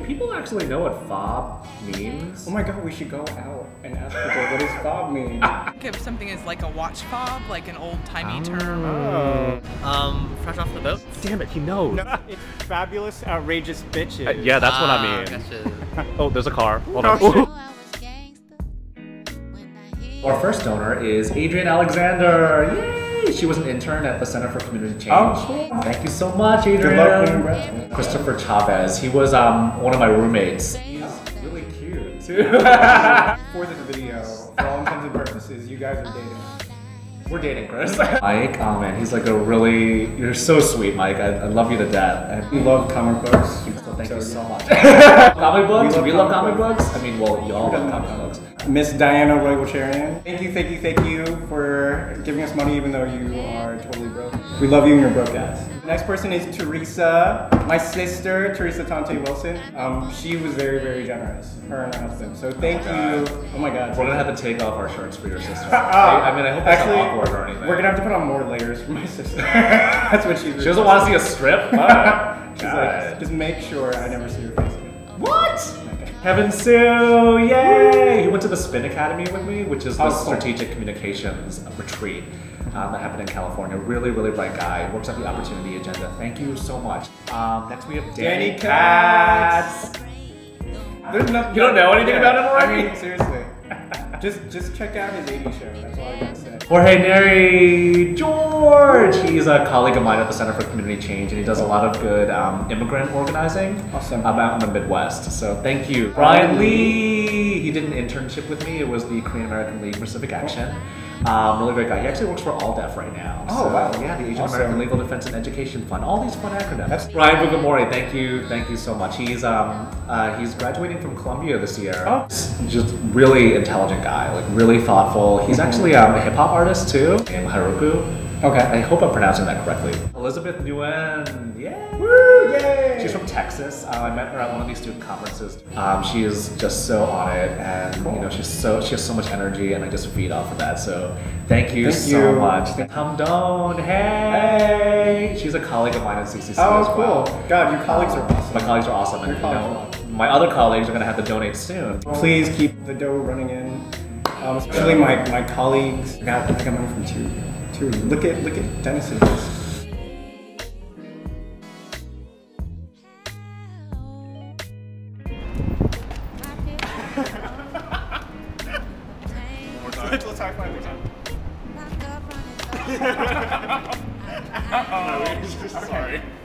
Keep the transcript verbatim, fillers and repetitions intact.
people actually know what F O B means? Oh my god, we should go out and ask people what does F O B mean. Think of something as like a watch fob, like an old-timey Oh. term. Oh. Um, fresh off the boat? Damn it, he knows. No, it's fabulous, outrageous bitches. Uh, yeah, that's what I Ah, mean. gotcha. Oh, there's a car. Hold Oh, on. shit. Our first donor is Adrienne Alexander. Yay! She was an intern at the Center for Community Change. Oh, cool. Thank you so much, Adrienne. Good luck with Nebraska. Christopher Chavez. He was um one of my roommates. He's really cute too. For this video, for all intents and purposes, you guys are dating. We're dating, Chris. Mike, oh man, he's like a really, you're so sweet, Mike. I, I love you to death. We love comic books. So thank So, you so yeah. much. Comic books? We We love love, comic comic books? I mean, well, y'all Who love doesn't comic love books. Miss Diana Roy-Wacharian. Thank you, thank you, thank you for giving us money even though you are totally broke. We love you and you're broke ass. The next person is Teresa, my sister, Teresa Tante Wilson. Um, she was very, very generous, her and her husband. So thank Oh you. Oh my god. We're gonna have to take off our shirts for your sister. Uh, I, I mean, I hope that's actually, not awkward or anything. We're gonna have to put on more layers for my sister. That's what she's She doesn't want to see a strip? Oh, She's like, just make sure I never see her face again. What? Okay. Kevin Sue, yay! He went to the Spin Academy with me, which is the Oh, cool. strategic communications retreat um, that happened in California. Really, really bright guy. Works at the Opportunity Agenda. Thank you so much. Um, next we have Danny, Danny Katz. Katz. There's no, You don't know anything yeah, about him I already? mean, seriously. just just check out his eighties show. That's all I gotta say. Jorge Neri George. He's a colleague of mine at the Center for Community Change, and he does a lot of good um, immigrant organizing Awesome. um, out in the Midwest. So thank you. Brian Lee. He did an internship with me. It was the Korean American League for Civic Action. Um, really great guy. He actually works for All Def right now. Oh, so, wow. Yeah, the Asian Awesome. American Legal Defense and Education Fund. All these fun acronyms. That's- Brian Bugamori. Thank you, thank you so much. He's um uh, he's graduating from Columbia this year. Oh. Just really intelligent guy, like really thoughtful. He's actually um, a hip hop artist too, named Haruku. Okay. I hope I'm pronouncing that correctly. Elizabeth Nguyen, yay! Woo, yay! She's from Texas. Uh, I met her at one of these student conferences. Um, she is just so on it, and you know she's so she has so much energy, and I just feed off of that. So thank you Thank so you. much. Tom Doan, hey! She's a colleague of mine at C C C Oh, as well. cool. God, your colleagues are awesome. My colleagues are awesome, and Your you colleagues know, my other colleagues are gonna have to donate soon. Please keep the dough running in. Um, especially my, my colleagues. I got, I got money from two. two. Look at look at Dennis's. Let's, let's high five again. Sorry.